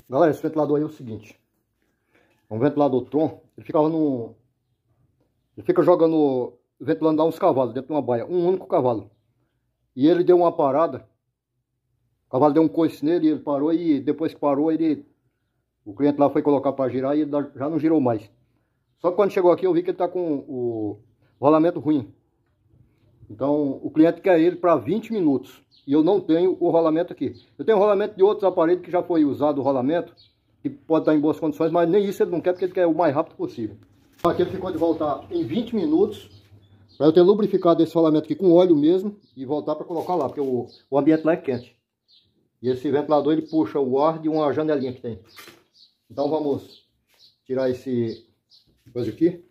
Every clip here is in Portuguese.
Galera, esse ventilador aí é o seguinte. É um ventilador Tron. Ele ficava no... Ele fica jogando... ventilando lá uns cavalos dentro de uma baia. Um único cavalo. E ele deu uma parada. O cavalo deu um coice nele e ele parou. E depois que parou, ele... O cliente lá foi colocar para girar e ele já não girou mais. Só que quando chegou aqui eu vi que ele está com o rolamento ruim. Então o cliente quer ele para 20 minutos. E eu não tenho o rolamento aqui. Eu tenho o rolamento de outros aparelhos que já foi usado o rolamento. Que pode estar em boas condições, mas nem isso ele não quer, porque ele quer o mais rápido possível. Aqui ele ficou de voltar em 20 minutos. Para eu ter lubrificado esse rolamento aqui com óleo mesmo. E voltar para colocar lá, porque o ambiente lá é quente. E esse ventilador ele puxa o ar de uma janelinha que tem. Então vamos tirar esse coisa aqui.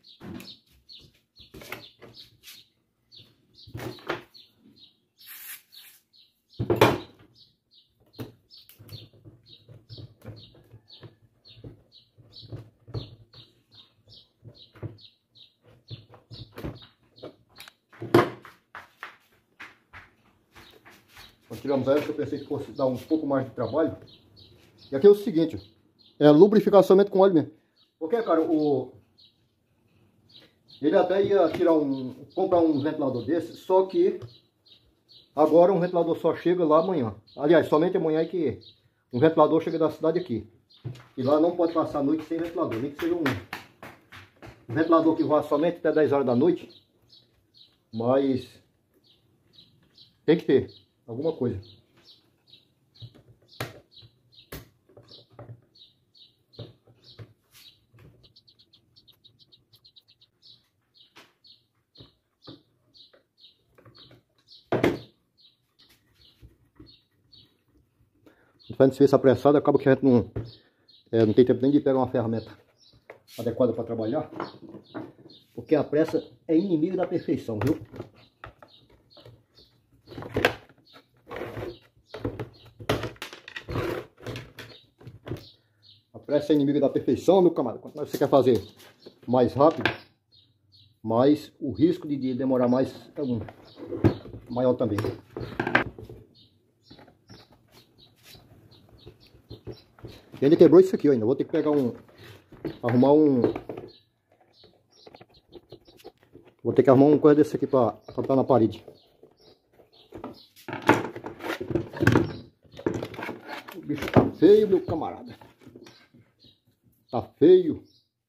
Quando tiramos essa, eu pensei que fosse dar um pouco mais de trabalho. E aqui é o seguinte, é lubrificar somente com óleo mesmo. Porque, cara, ele até ia comprar um ventilador desse, só que agora um ventilador só chega lá amanhã. Aliás, somente amanhã é que um ventilador chega da cidade aqui. E lá não pode passar a noite sem ventilador, nem que seja um ventilador que vá somente até 10 horas da noite. Mas tem que ter alguma coisa. Fazendo serviço apressado, acaba que a gente não tem tempo nem de pegar uma ferramenta adequada para trabalhar. Porque a pressa é inimigo da perfeição, viu? A pressa é inimigo da perfeição, meu camarada. Quanto mais você quer fazer mais rápido, mais o risco de demorar mais é maior também. E ainda quebrou isso aqui ainda. Vou ter que pegar vou ter que arrumar uma coisa desse aqui para botar na parede. O bicho tá feio, meu camarada. Tá feio.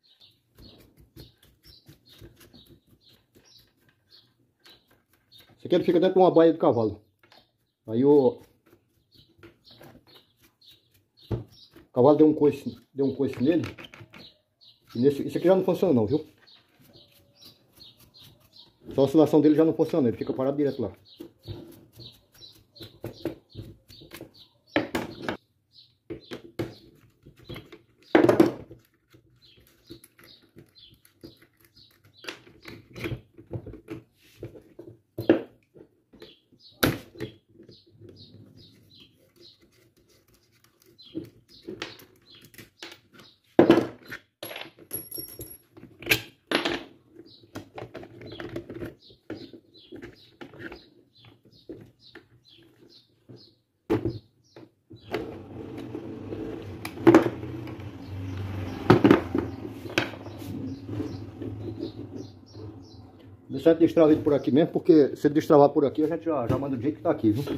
Esse aqui ele fica dentro de uma baia de cavalo. Aí o cavalo deu um coice nele. E esse aqui já não funciona não, viu? Só a oscilação dele já não funciona, ele fica parado direto lá. Deixa eu destravar ele por aqui mesmo, porque se ele destravar por aqui, a gente já manda do jeito que tá aqui, viu?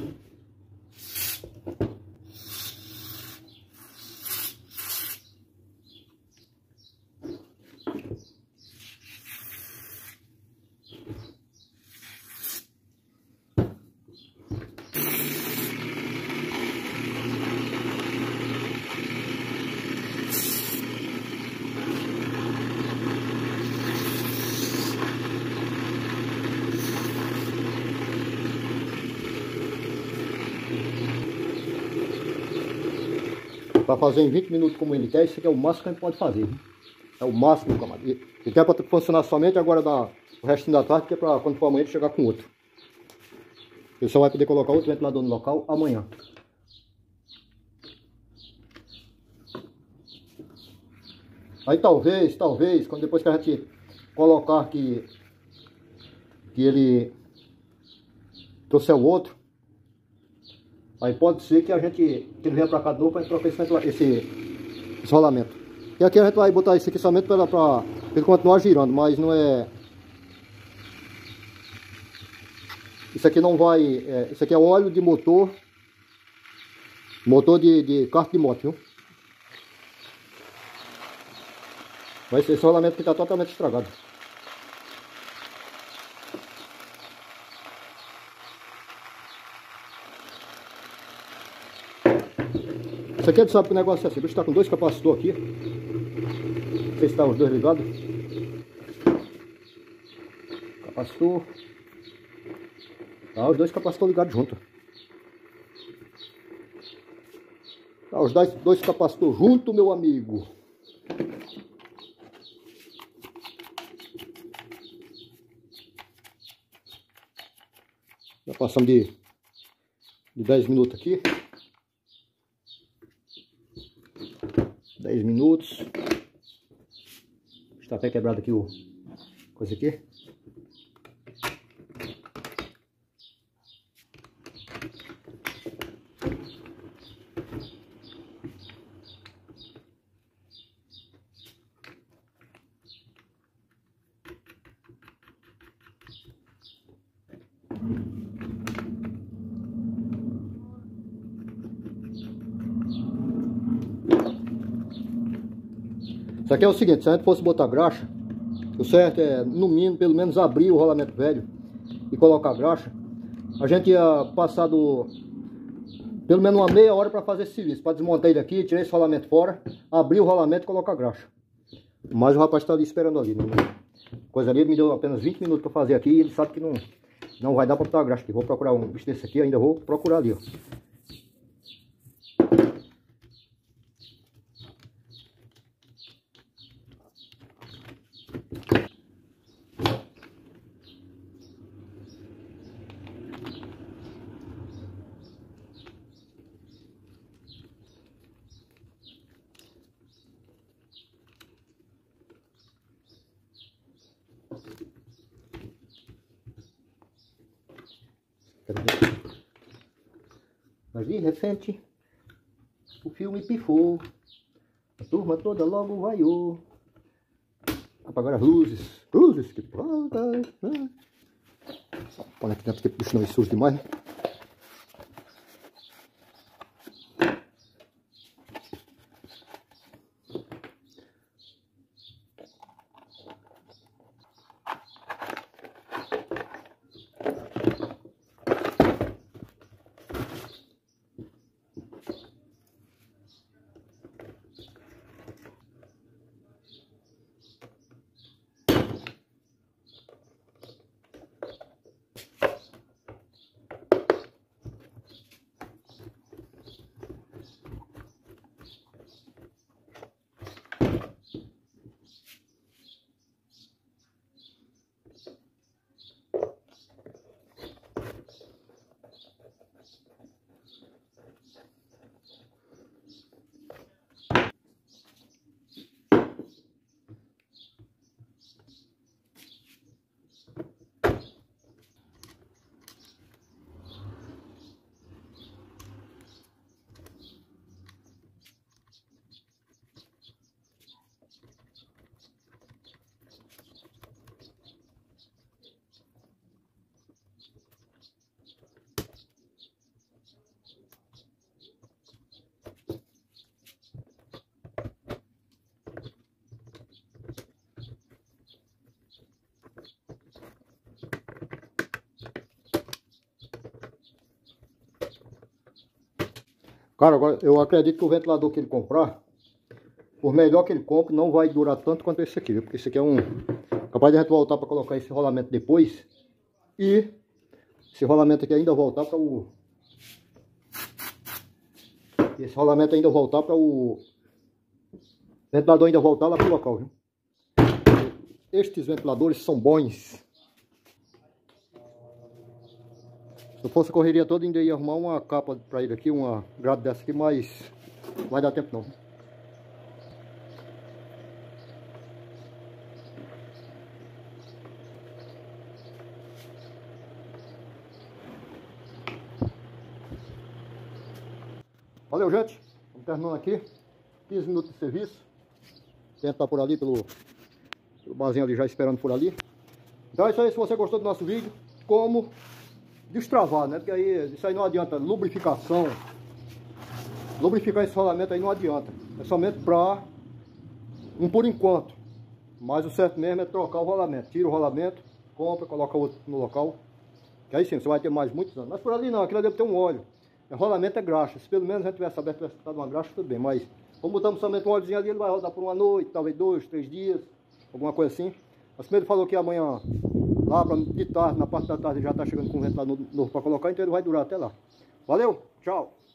Para fazer em 20 minutos como ele quer, isso aqui é o máximo que a gente pode fazer, viu? É o máximo, camarada. Ele quer para funcionar somente agora o restinho da tarde, que é para quando for amanhã ele chegar com outro. Ele só vai poder colocar outro ventilador no local amanhã. Aí talvez, quando depois que a gente colocar que ele trouxer o outro, aí pode ser que ele venha para cá de novo para trocar esse rolamento. E aqui a gente vai botar esse aqui somente para ele continuar girando, mas não é... Isso aqui não vai... isso aqui é óleo de motor. Motor de kart de moto, viu? Mas esse rolamento aqui está totalmente estragado. Isso aqui a gente sabe que o negócio é assim. O bicho está com dois capacitores aqui. Não sei se estão os dois ligados. Capacitor. Tá, os dois capacitores ligados juntos. Tá, os dois capacitores juntos, meu amigo. Já passamos de 10 minutos aqui. 10 minutos. Está até quebrado aqui o coisa aqui. Isso aqui é o seguinte, se a gente fosse botar graxa, o certo é, no mínimo, pelo menos abrir o rolamento velho e colocar graxa. A gente ia passar pelo menos uma meia hora para fazer esse serviço, para desmontar ele aqui, tirar esse rolamento fora, abrir o rolamento e colocar graxa. Mas o rapaz está ali esperando ali, né? Coisa ali, ele me deu apenas 20 minutos para fazer aqui e ele sabe que não vai dar para botar graxa aqui. Vou procurar um bicho desse aqui, ainda vou procurar ali, ó. Mas de repente o filme pifou, a turma toda logo vaiou. Apagaram as luzes que pronta. Olha aqui dentro, porque senão é sujo demais, né? Cara, agora eu acredito que o ventilador que ele comprar, por melhor que ele compre, não vai durar tanto quanto esse aqui, viu? Porque esse aqui é capaz de a gente voltar para colocar esse rolamento depois. E esse rolamento aqui ainda voltar para o... Esse rolamento ainda voltar para o... ventilador ainda voltar lá pro local, viu? Estes ventiladores são bons. Se eu fosse a correria toda, ainda ia arrumar uma capa para ele aqui, uma grade dessa aqui, mas não vai dar tempo não. Valeu, gente. Vamos terminando aqui. 15 minutos de serviço. Tenta estar por ali, pelo barzinho ali, já esperando por ali. Então é isso aí, se você gostou do nosso vídeo, como destravar, né? Porque aí, isso aí não adianta, lubrificação. Lubrificar esse rolamento aí não adianta. É somente para por enquanto. Mas o certo mesmo é trocar o rolamento. Tira o rolamento, compra, coloca outro no local. Que aí sim, você vai ter mais muitos anos. Mas por ali não, aquilo ali deve ter um óleo. O rolamento é graxa. Se pelo menos a gente tivesse aberto, tivesse ficado uma graxa, tudo bem. Mas como botamos somente um óleozinho ali, ele vai rodar por uma noite, talvez 2, 3 dias, alguma coisa assim. Mas como ele falou que amanhã, lá de tarde, na parte da tarde, já está chegando com o ventilador novo para colocar, então ele vai durar até lá. Valeu, tchau!